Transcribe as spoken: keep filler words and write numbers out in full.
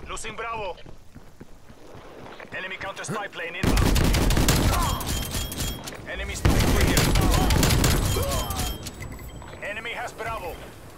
Losing Bravo. Enemy counter spy plane inbound. Enemy spy plane inbound. Enemy has Bravo.